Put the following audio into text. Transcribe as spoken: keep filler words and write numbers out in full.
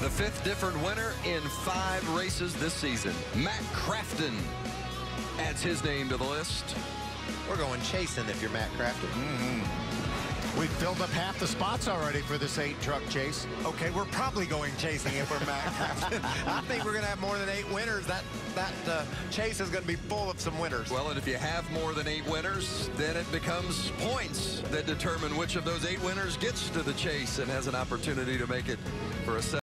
The fifth different winner in five races this season. Matt Crafton adds his name to the list. We're going chasing if you're Matt Crafton. Mm-hmm. We've filled up half the spots already for this eight truck chase. Okay, we're probably going chasing if we're Matt Crafton. I think we're going to have more than eight winners. That that uh, chase is going to be full of some winners. Well, and if you have more than eight winners, then it becomes points that determine which of those eight winners gets to the chase and has an opportunity to make it for a